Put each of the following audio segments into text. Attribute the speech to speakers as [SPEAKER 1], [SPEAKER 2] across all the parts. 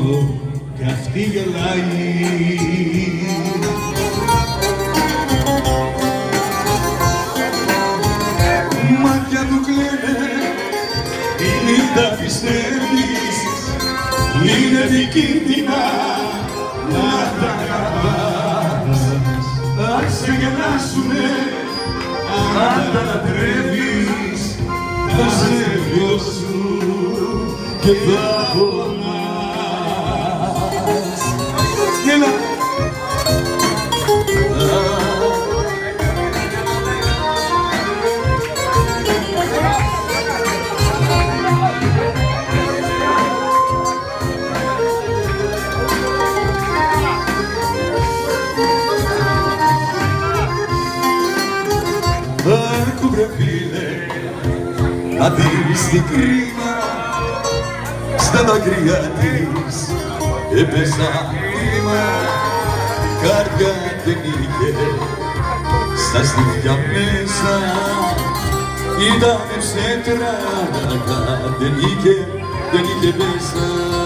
[SPEAKER 1] κι αυτή γελάει. Μάτια του κλαίνε, μην τα πιστεύεις, είναι επικίνδυνα να τα αγαπάς. Αν σε γελάσουνε, αν τα λατρεύεις, θα σε βιώσουν και θα πονάς. Έλα! Άκου βρε φίλε, να δεις τι κρίμα στα δάκρυα της έπεσα κρίμα. Καρδιά δεν είχε στα στήθια μέσα, ήτανε ψέτρα, δεν είχε μέσα.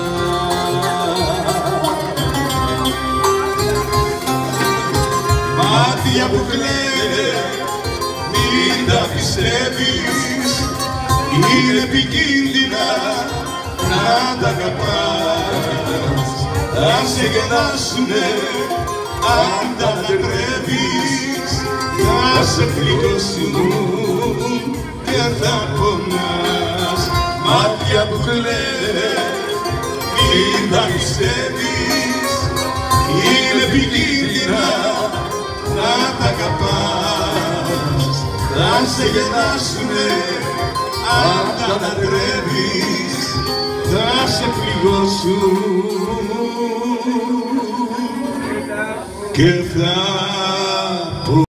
[SPEAKER 1] Μάτια που κλαίνε, μην τα πιστεύεις, είναι επικίνδυνα να τα αγαπάς. Αν σε γελάσουνε, αν τα λατρεύεις, θα σε πληγώσουν και θα πονάς. Μάτια που κλαίνε, μην τα πιστεύεις, είναι επικίνδυνα να τα αγαπάς. Θα σε γελάσουνε, αν τα λατρεύεις, θα σε πληγώσουν και θα